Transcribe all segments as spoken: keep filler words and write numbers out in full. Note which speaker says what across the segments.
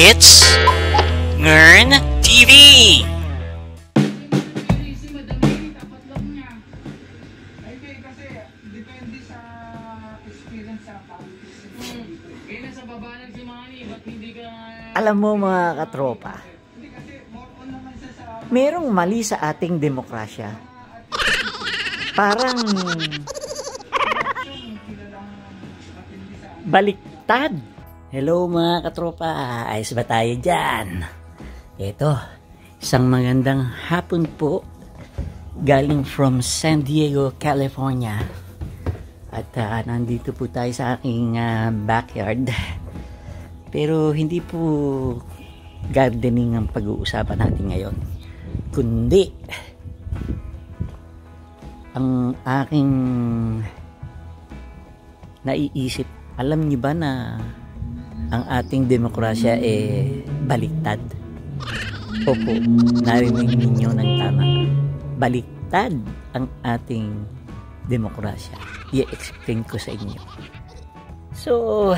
Speaker 1: It's Ngern T V!
Speaker 2: Alam mo mga katropa, merong mali sa ating demokrasya. Parang baliktad. Hello mga katropa, ayos ba tayo dyan? Ito, isang magandang hapon po galing from San Diego, California. At uh, nandito po tayo sa aking uh, backyard. Pero hindi po gardening ang pag-uusapan natin ngayon, kundi ang aking naiisip. Alam niyo ba na ang ating demokrasya eh baliktad? Opo, narinig ninyo ng tama. Baliktad ang ating demokrasya. I-explain ko sa inyo. So,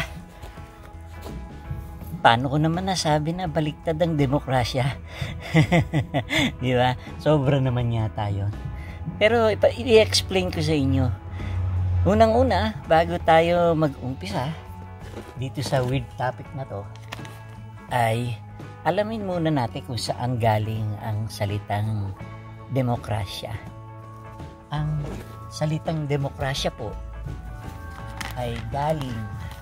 Speaker 2: paano ko naman nasabi na baliktad ang demokrasya? Di ba? Sobra naman yata yun. Pero i-explain ko sa inyo. Unang-una, bago tayo mag-umpisa dito sa weird topic na to, ay alamin muna natin kung saan galing ang salitang demokrasya. Ang salitang demokrasya po ay galing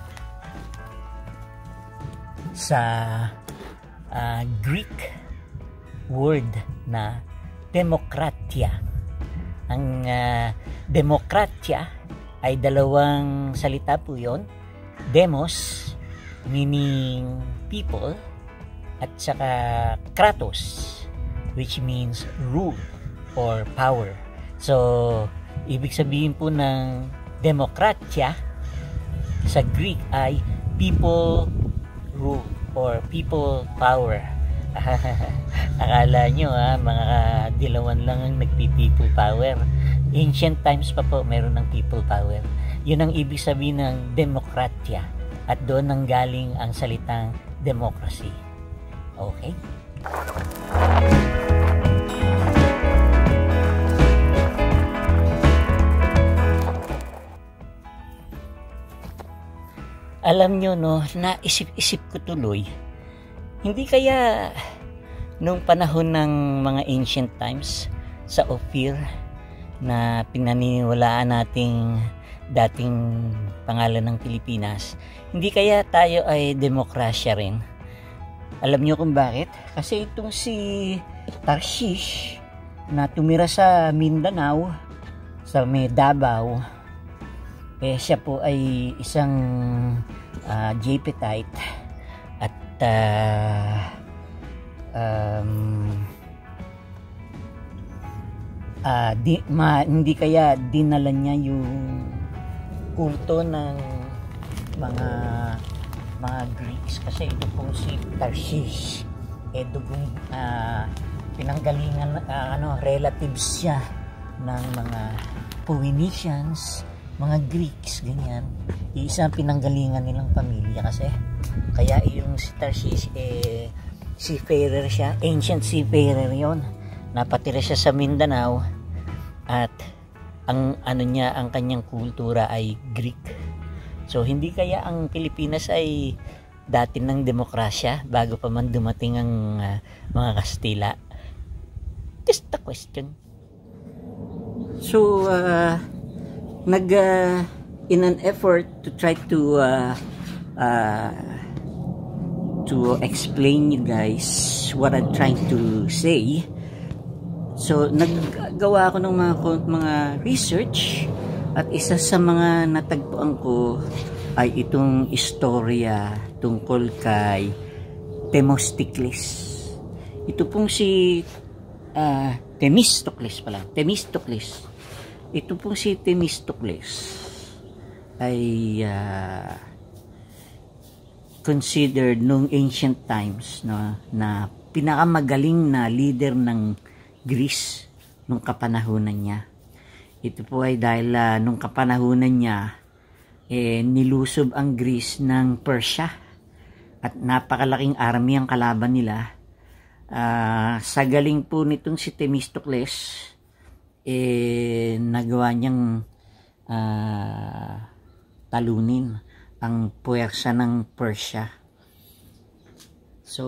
Speaker 2: sa uh, Greek word na demokratia. Ang uh, demokratia ay dalawang salita po yon. Demos, meaning people, at saka kratos, which means rule or power. So, ibig sabihin po ng demokratia sa Greek ay people rule or people power. Akala nyo ha, mga dilawan lang ang nagpi-people power. Ancient times pa po meron ng people power. Yun ang ibig sabihin ng demokratia. At doon nang galing ang salitang democracy. Okay? Alam nyo no, naisip-isip ko tuloy, hindi kaya nung panahon ng mga ancient times sa Ophir na pinaniniwalaan nating dating pangalan ng Pilipinas, hindi kaya tayo ay demokrasya rin? Alam nyo kung bakit? Kasi itong si Tarshish na tumira sa Mindanao, sa may Davao, eh siya po ay isang uh, Japhetite at uh, um, uh, di, ma, hindi kaya dinala niya yung kulto ng mga mga Greeks, kasi ito pong si Tarshish eh dugong uh, pinanggalingan uh, ano relatives siya ng mga Phoenicians, mga Greeks, ganyan. Isang pinanggalingan nilang pamilya kasi. Kaya yung si Tarshish eh seafarer siya, ancient seafarer yon. Napatira siya sa Mindanao at ang ano niya, ang kanyang kultura ay Greek. So hindi kaya ang Pilipinas ay dati ng demokrasya bago pa man dumating ang uh, mga Kastila? Just a question. So uh, nag uh, in an effort to try to uh, uh, to explain you guys what I'm trying to say, so naggawa ako ng mga mga research at isa sa mga natagpuan ko ay itong istorya tungkol kay Themistocles. Ito pong si uh, Themistocles pala Themistocles ito pong si Themistocles ay uh, considered nung ancient times no, na pinakamagaling na leader ng Greece nung kapanahunan niya. Ito po ay dahil uh, nung kapanahunan niya eh, nilusob ang Greece ng Persia at napakalaking army ang kalaban nila. Uh, sa galing po nitong si Themistocles, eh, nagawa niyang uh, talunin ang puwersa ng Persia. So,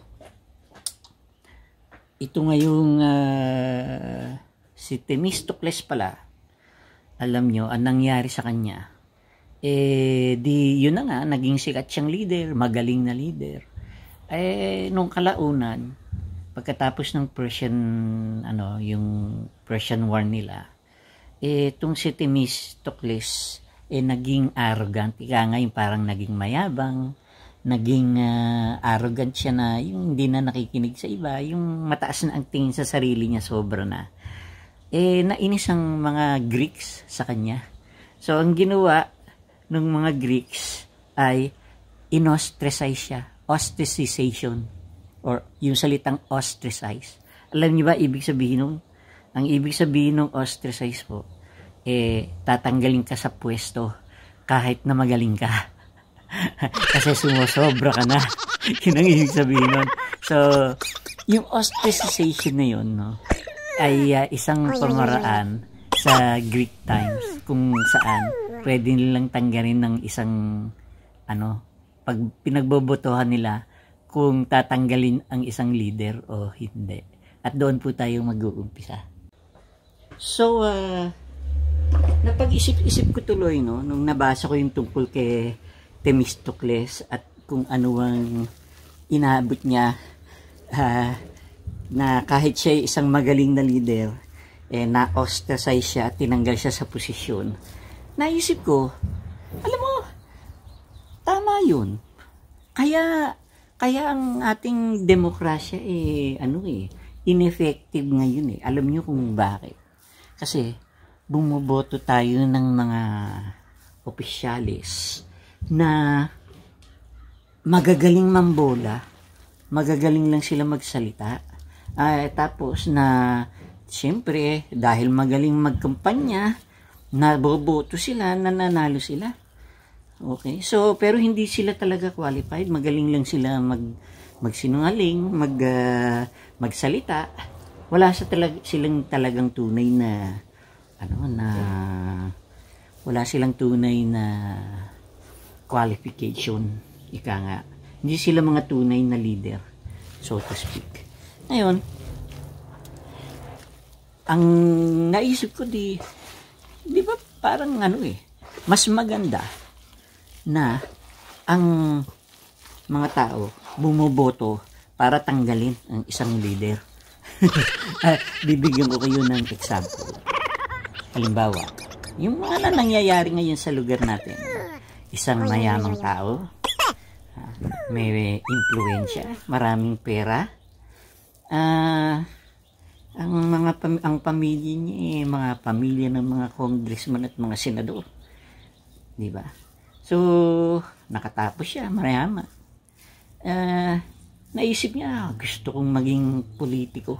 Speaker 2: ito ngayong uh, si Themistocles pala, alam nyo, ang nangyari sa kanya, eh, di, yun na nga, naging sikat siyang leader, magaling na leader. Eh, nung kalaunan, pagkatapos ng Persian, ano, yung Persian War nila, eh, itong si Themistocles, eh, naging arrogant. Ika nga yung parang naging mayabang, naging uh, arrogant siya na, yung hindi na nakikinig sa iba, yung mataas na ang tingin sa sarili niya, sobra na. Eh, nainis ang mga Greeks sa kanya. So, ang ginawa ng mga Greeks ay inostracize siya. Ostracization. Or yung salitang ostracize. Alam niyo ba ibig sabihin nun? Ang ibig sabihin ng ostracize po, eh, tatanggalin ka sa pwesto kahit na magaling ka. Kasi sumusobra ka na. Yun ang ibig sabihin nun. So, yung ostracization na yun, no, ay uh, isang pamaraan sa Greek times kung saan pwede nilang tanggalin ng isang ano, pag pinagbobotohan nila kung tatanggalin ang isang leader o hindi. At doon po tayo mag-uumpisa. So, uh, napag-isip-isip ko tuloy, no, nung nabasa ko yung tungkol kay Themistocles at kung ano ang inaabot niya, uh, na kahit siya isang magaling na leader, eh, na-ostracize siya at tinanggal siya sa posisyon. Naisip ko, alam mo, tama yun. Kaya, kaya ang ating demokrasya, eh, ano eh, ineffective ngayon eh. Alam nyo kung bakit. Kasi, bumoboto tayo ng mga opisyalis na magagaling mambola, magagaling lang sila magsalita. Uh, tapos na, siyempre, dahil magaling magkampanya, naboboto sila, nananalo sila. Okay? So, pero hindi sila talaga qualified. Magaling lang sila mag, magsinungaling, mag, uh, magsalita. Wala sa talag, silang talagang tunay na, ano, na, wala silang tunay na qualification. Ika nga. Hindi sila mga tunay na leader, so to speak. Ngayon, ang naisip ko di, di ba parang ano eh, mas maganda na ang mga tao bumoboto para tanggalin ang isang leader. Bibigyan ko kayo ng example. Halimbawa, yung mga na nangyayari ngayon sa lugar natin, isang mayamang tao, may impluwensya, maraming pera, ah, uh, ang mga pam ang pamilya niya, eh, mga pamilya ng mga congressman at mga senador, di ba? So, nakatapos siya, mayaman. Uh, naisip niya, gusto kong maging politiko.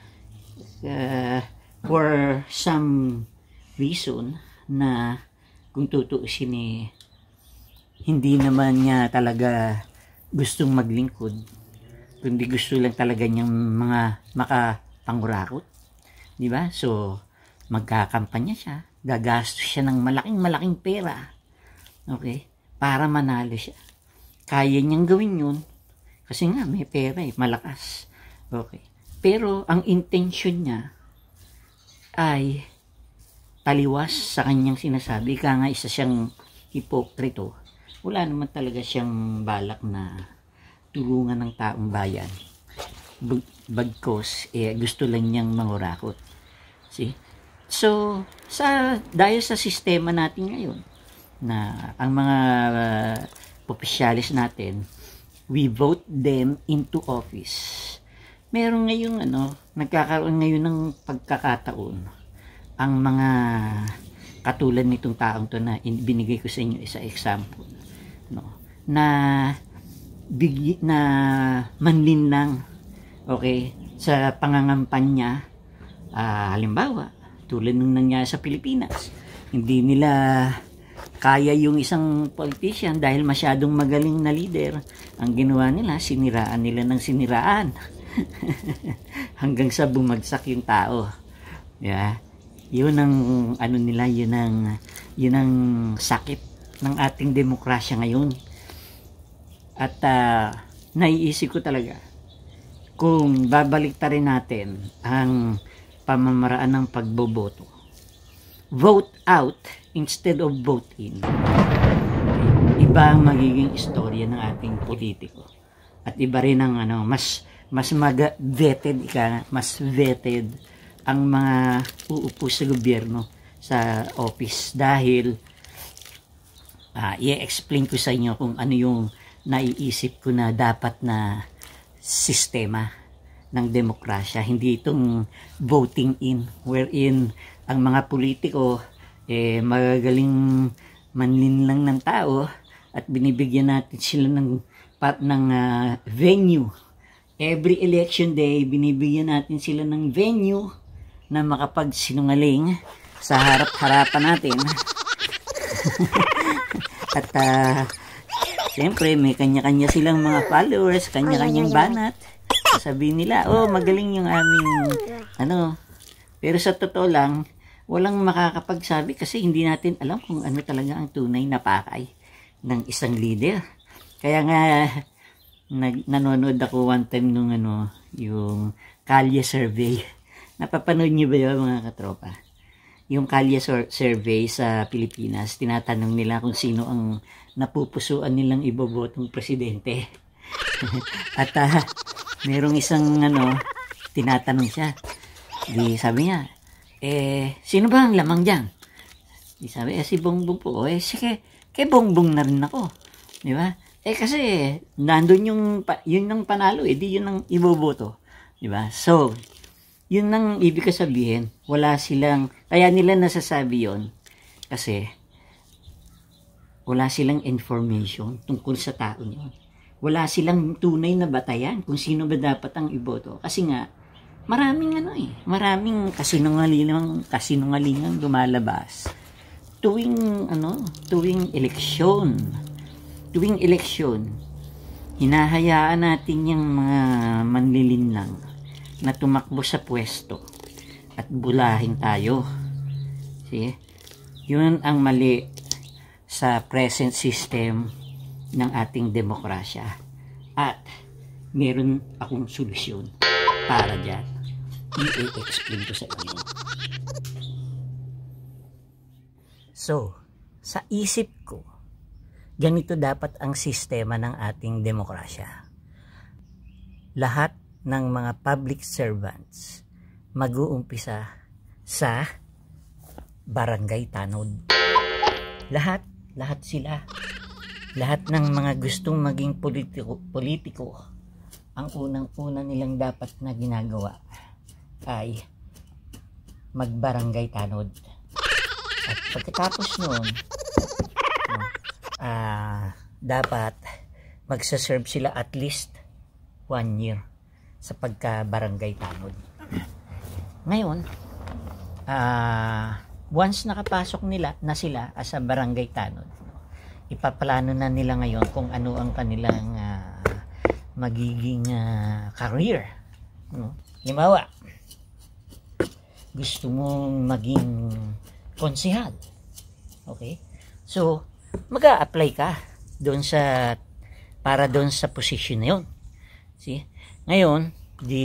Speaker 2: Uh, for some reason na kung tutuusin eh, hindi naman niya talaga gustong maglingkod, kundi gusto lang talaga niyang mga makapangurakot, di ba? So, magkakampanya siya, gagastos siya ng malaking malaking pera, okay, para manalo siya. Kaya niyang gawin yun, kasi nga may pera eh, malakas, okay. Pero, ang intention niya ay taliwas sa kanyang sinasabi, kaya nga isa siyang hipokrito. Wala naman talaga siyang balak na tulungan ng taong bayan. Bagkos, eh, gusto lang niyang mangurakot. See? So, sa, dahil sa sistema natin ngayon, na ang mga uh, opisyalis natin, we vote them into office. Meron ngayong, ano, nagkakaroon ngayon ng pagkakataon, ang mga katulad nitong taong to na binigay ko sa inyo isa example, no, na big na manlinlang, okay, sa pangangampanya, uh, halimbawa tulad nung nangyari sa Pilipinas, hindi nila kaya yung isang politician dahil masyadong magaling na leader, ang ginawa nila, siniraan nila ng siniraan. Hanggang sa bumagsak yung tao. Yeah. Yun ang ano nila, yun ang yun ang sakit ng ating demokrasya ngayon. At uh, naiisip ko talaga kung babalik ta rin natin ang pamamaraan ng pagboboto. Vote out instead of vote in. Iba ang magiging istorya ng ating politiko. At iba rin ang ano, mas mas mag-vetted ika, mas vetted ang mga uupo sa gobyerno sa office dahil uh, i-explain ko sa inyo kung ano yung naiisip ko na dapat na sistema ng demokrasya, hindi itong voting in wherein ang mga politiko eh magagaling manlinlang ng tao at binibigyan natin sila ng pat ng uh, venue. Every election day binibigyan natin sila ng venue na makapagsinungaling sa harap-harapan natin. At uh, siyempre may kanya-kanya silang mga followers, kanya-kanyang banat. Sabihin nila, oh magaling yung aming ano. Pero sa totoo lang, walang makakapagsabi kasi hindi natin alam kung ano talaga ang tunay na pakay ng isang leader. Kaya nga nag, nanonood ako one time nung ano, yung Kalye survey. Napapanood niyo ba yun mga katropa? Yung Kalye survey sa Pilipinas, tinatanong nila kung sino ang napupusuan nilang ibobotong presidente. At uh, merong isang ano, tinatanong siya. Di sabi niya, eh, sino ba ang lamang dyan? Di sabi, eh, si Bongbong po. Eh, sige, kay Bongbong na rin ako. Di ba? Eh, kasi, nandun yung, yun ang panalo, eh, di yun ang iboboto. Di ba? So, yun ang ibig sabihin, wala silang, kaya nila nasasabi yon kasi wala silang information tungkol sa tao niyon. Wala silang tunay na batayan kung sino ba dapat ang iboto. Kasi nga, maraming ano eh, maraming kasinungalingang, kasinungalingang lumalabas tuwing ano, tuwing eleksyon. Tuwing eleksyon, hinahayaan natin yung mga manlilinlang na tumakbo sa pwesto at bulahin tayo. See? Yun ang mali sa present system ng ating demokrasya. At meron akong solusyon para dyan. I-explain ko sa inyo. So, sa isip ko, ganito dapat ang sistema ng ating demokrasya. Lahat ng mga public servants mag-uumpisa sa barangay tanod. Lahat, lahat sila. Lahat ng mga gustong maging politiko, politiko, ang unang-una nilang dapat na ginagawa ay magbarangay tanod. At pagkatapos noon, no, uh, dapat magsaserve sila at least one year sa pagka-barangay tanod. Ngayon, uh, once nakapasok nila na sila as a barangay tanod, ipaplano na nila ngayon kung ano ang kanilang uh, magiging uh, career. No? Halimbawa, gusto mong maging konsehal. Okay? So, mag-a-apply ka doon sa para doon sa position na yun. See? Ngayon, di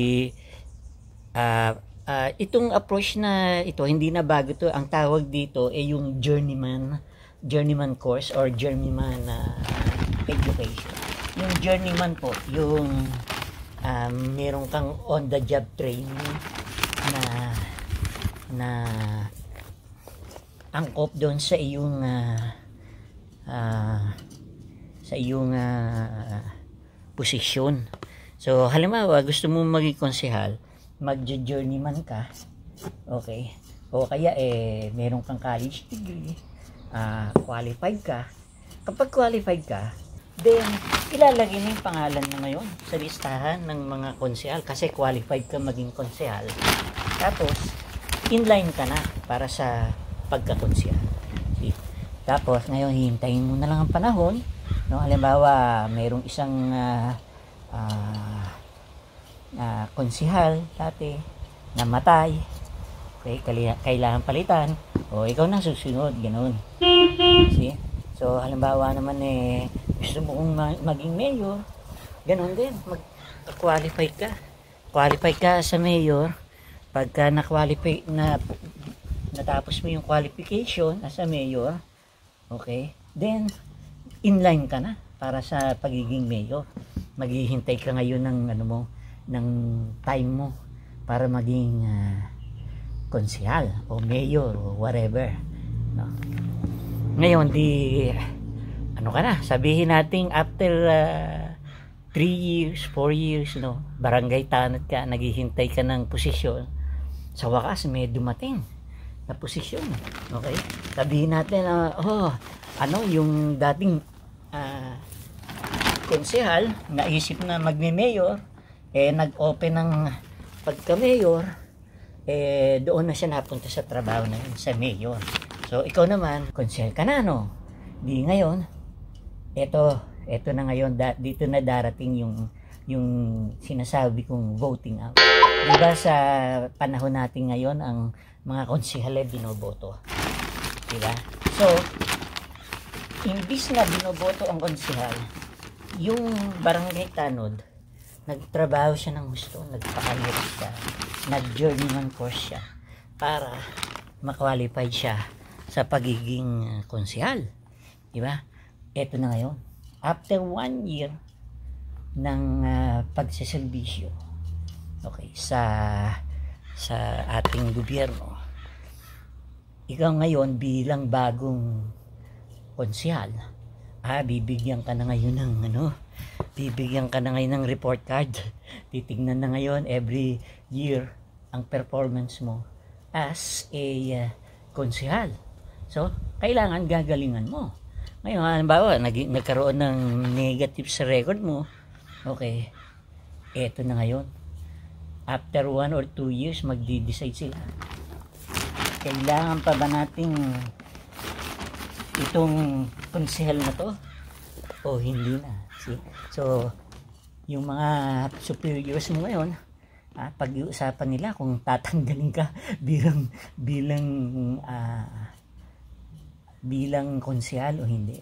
Speaker 2: uh, uh, itong approach na ito, hindi na bago to. Ang tawag dito ay yung journeyman journeyman course or journeyman uh, education. Yung journeyman po, yung um, meron kang on the job training na na angkop doon sa iyong uh, uh, sa iyong uh, posisyon. So, halimbawa, gusto mo maging konsehal, mag-journeyman ka, okay? O kaya, eh, meron kang college degree, uh, qualified ka. Kapag qualified ka, then, ilalagay na yung pangalan mo ngayon sa listahan ng mga konsehal kasi qualified ka maging konsehal. Tapos, inline ka na para sa pagkakonsehal. Tapos ngayon hihintayin mo na lang ang panahon, no? Halimbawa, mayroong isang uh, uh, uh, konsihal dati namatay. Okay, kailangan palitan. O ikaw na susunod, ganoon. See? So halimbawa naman eh gusto mo kong maging mayor, ganoon din, mag-qualify ka. Qualify ka sa mayor. Pagka na-qualify na natapos mo yung qualification as a mayor, okay? Then inline ka na para sa pagiging mayor. Maghihintay ka ngayon ng ano mo, ng time mo para maging uh, konsehal o mayor o whatever, no? Ngayon di ano ka na, sabihin natin after uh, three years, four years, no, barangay tanod ka, naghihintay ka ng posisyon, sa wakas may dumating na posisyon, okay? Sabihin natin uh, oh, ano yung dating uh, konsehal naisip na magme-mayor, eh nag-open ng pagka-mayor, eh doon na siya napunta sa trabaho na yun, sa mayor. So ikaw naman konsehal ka na, no? Di ngayon eto eto na ngayon, da, dito na darating yung yung sinasabi kong voting out. Diba sa panahon natin ngayon ang mga konsehal ay binoboto, diba? So imbis na binoboto ang konsehal, yung barangay tanod nagtrabaho siya ng gusto, nagpakahirap siya, nag-journeyman course siya para ma-qualify siya sa pagiging konsehal, diba? Eto na ngayon, after one year ng uh, pagsiservisyo, okay, sa sa ating gobyerno, ikaw ngayon bilang bagong konsehal, ah, bibigyan ka na ngayon ng ano, bibigyan ka na ngayon ng report card. Titingnan na ngayon every year ang performance mo as a uh, konsehal. So, kailangan gagalingan mo. Ngayon, halimbawa, nag nagkaroon ng negative sa record mo, okay, eto na ngayon. After one or two years, magdi-decide sila. Kailangan pa ba nating itong konsehal na to o hindi na? See? So yung mga superiors mo ngayon, ah, pag-iusapan nila kung tatanggalin ka bilang bilang uh, bilang konsehal o hindi.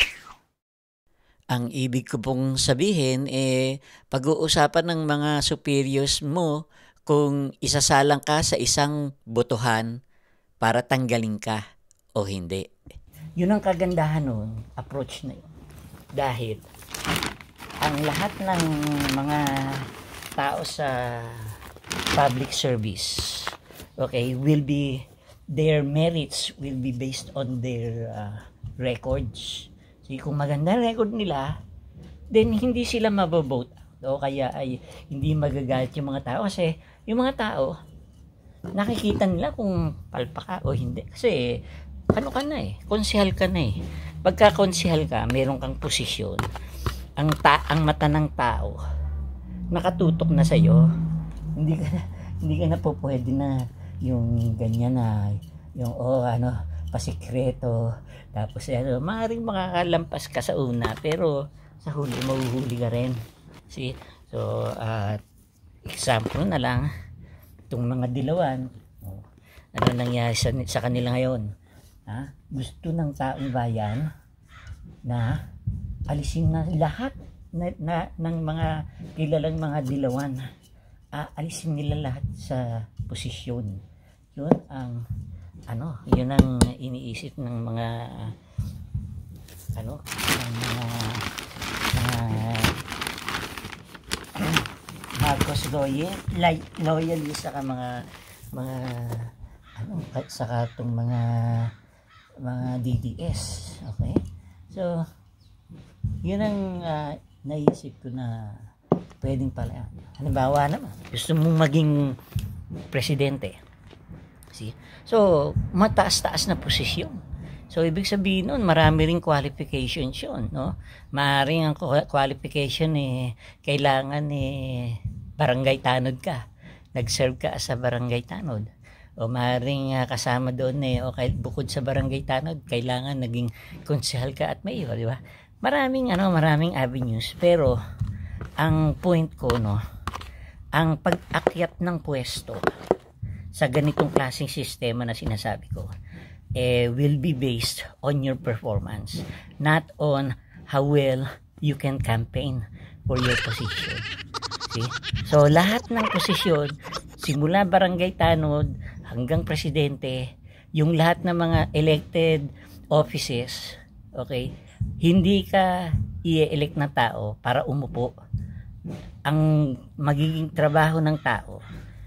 Speaker 2: Ang ibig ko pong sabihin eh pag-uusapan ng mga superiors mo kung isasalang ka sa isang botohan para tanggalin ka o hindi. Yun ang kagandahan nun, approach na yun. Dahil ang lahat ng mga tao sa public service, okay, will be, their merits will be based on their uh, records. So kung maganda record nila, then hindi sila mabovote. O kaya ay hindi magagalit yung mga tao kasi yung mga tao nakikita nila kung palpa ka o hindi. Kasi ano ka na eh, konsehal ka na eh. Pagka konsehal ka, meron kang posisyon. Ang ta ang mata ng tao nakatutok na sa iyo. Hindi ka na, hindi ka na po pwede na yung ganyan na yung oh ano, pasikreto. Tapos ano, maaaring makakalampas ka sa una pero sa huli mahuhuli ka rin. See? So, uh, example na lang itong mga dilawan. Oh, ano nangyari sa, sa kanila ngayon? Ha? Gusto ng taong bayan na alisin na lahat na, na, ng mga kilalang mga dilawan. Ah, alisin nila lahat sa posisyon. Yun ang ano, yun ang iniisip ng mga ano, ng mga uh, Marcos loyal, loyalist saka mga mga ano, saka itong mga mga D D S, okay? So yun ang uh, naisip ko na pwedeng pala. Halimbawa naman, gusto mong maging presidente. See? So, mataas-taas na posisyon. So, ibig sabihin nun, marami ring qualifications yun, no? Maaaring ang qualification eh, kailangan eh, barangay tanod ka. Nag-serve ka sa barangay tanod. o maaaring uh, kasama doon eh, o kahit bukod sa barangay tanod, kailangan naging konsehal ka at mayor, di ba? Maraming ano, maraming avenues, pero ang point ko, no, ang pag-akyat ng pwesto sa ganitong klaseng sistema na sinasabi ko, eh, will be based on your performance, not on how well you can campaign for your position. See? So, lahat ng posisyon, simula barangay tanod hanggang presidente, yung lahat ng mga elected offices, okay, hindi ka i-elect na tao para umupo. Ang magiging trabaho ng tao,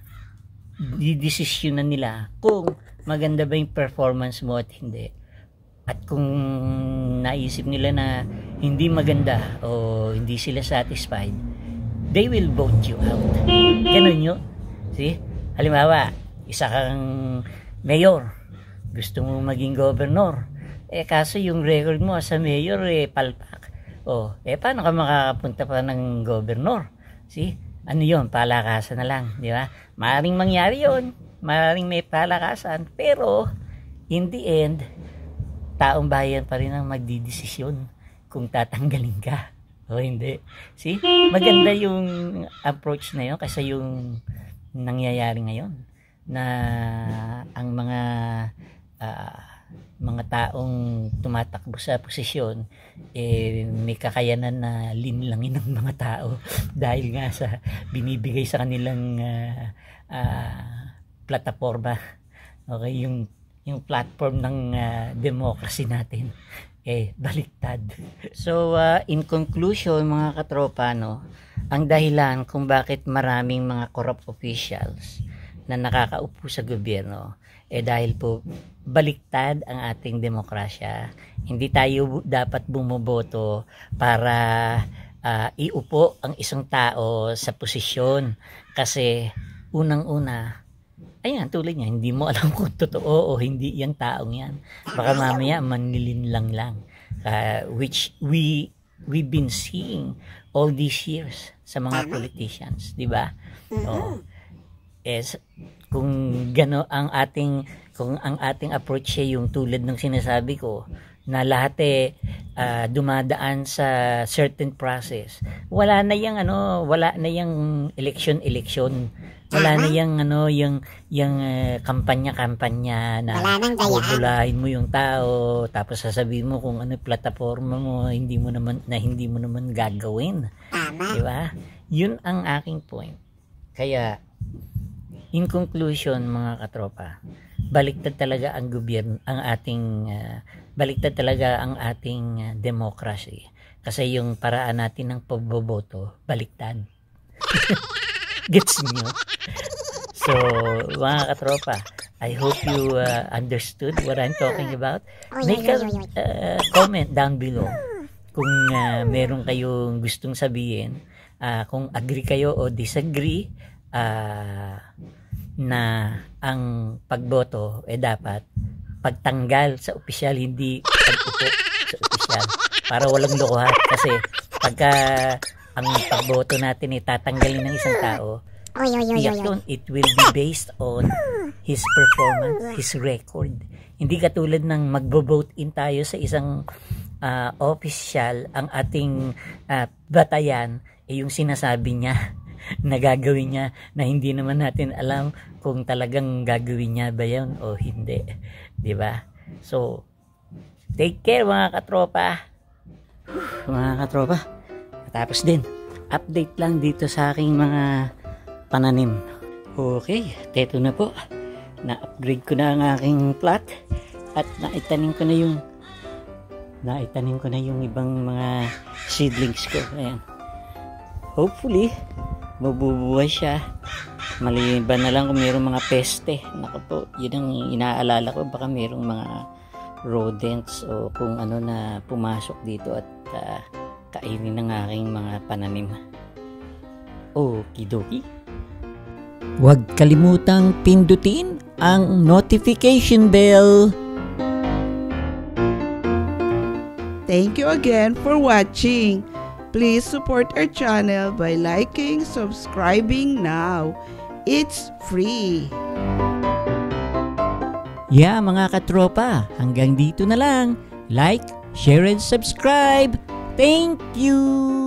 Speaker 2: didesisyonan nila kung maganda ba yung performance mo at hindi. At kung naisip nila na hindi maganda o hindi sila satisfied, they will vote you out. Ganun yun. See? Halimbawa, isa kang mayor, gusto mo maging governor, eh kaso yung record mo sa mayor eh palpak. Oh, eh paano ka makakapunta pa ng governor? See? Ano yun? Palakasan na lang, di ba? Maaring mangyari yun, maaring may palakasan, pero in the end, taong bayan pa rin ang magdidesisyon kung tatanggalin ka o hindi. See? Maganda yung approach na yun kasi yung nangyayari ngayon na ang mga uh, mga taong tumatakbo sa posisyon eh may kakayanan na linlangin ng mga tao dahil nga sa binibigay sa kanilang uh, uh, plataforma. Okay, yung yung platform ng uh, democracy natin eh baliktad. So uh, in conclusion mga katropa, no, ang dahilan kung bakit maraming mga corrupt officials na nakakaupo sa gobyerno eh dahil po baliktad ang ating demokrasya. Hindi tayo dapat bumoboto para uh, iupo ang isang tao sa posisyon kasi unang-una, ayan, tulad niya, hindi mo alam kung totoo o hindi yung taong yan. Baka mamaya manlilinlang lang. Uh, which we we've been seeing all these years sa mga politicians, di ba? Oh. Yes, kung gano ang ating kung ang ating approach ay yung tulad ng sinasabi ko na lahat eh uh, dumadaan sa certain process. Wala na yang ano, wala na yang election election. Wala na yang ano, yung yung uh, kampanya-kampanya na bubulahin mo yung tao tapos sasabihin mo kung ano plataforma mo, hindi mo naman na hindi mo naman gagawin. Di ba? Yun ang aking point. Kaya in conclusion mga katropa, baliktad talaga ang gobyerno, ang ating uh, baliktad talaga ang ating uh, democracy. Kasi yung paraan natin ng pagboboto, baliktad. Gets nyo? So, mga katropa, I hope you uh, understood what I'm talking about. Make a uh, comment down below kung uh, meron kayong gustong sabihin, uh, kung agree kayo o disagree uh, na ang pagboto eh dapat pagtanggal sa opisyal, hindi pag-upo sa opisyal, para walang lokohan. Kasi pagka ang pagboto natin ay tatanggalin ng isang tao, tiyak yun, it will be based on his performance, his record. Hindi katulad ng magbo-vote in tayo sa isang uh, opisyal, ang ating uh, batayan ay yung sinasabi niya na gagawin niya na hindi naman natin alam kung talagang gagawin niya ba yun o hindi, di ba? So take care mga katropa. Mga katropa, tapos din update lang dito sa aking mga pananim. Okay, teto na po, na-upgrade ko na ang aking plot at naitanim ko na yung naitanim ko na yung ibang mga seedlings ko. Ayan, hopefully mabubuhay siya. Maliban na lang kung mayroong mga peste. Naku po, yun ang inaalala ko. Baka mayroong mga rodents o kung ano na pumasok dito at uh, kainin ng aking mga pananim. Okidoki. Huwag kalimutang pindutin ang notification bell.
Speaker 3: Thank you again for watching. Please support our channel by liking, subscribing now. It's free.
Speaker 2: Yeah, mga katropa, hanggang dito na lang. Like, share, and subscribe. Thank you!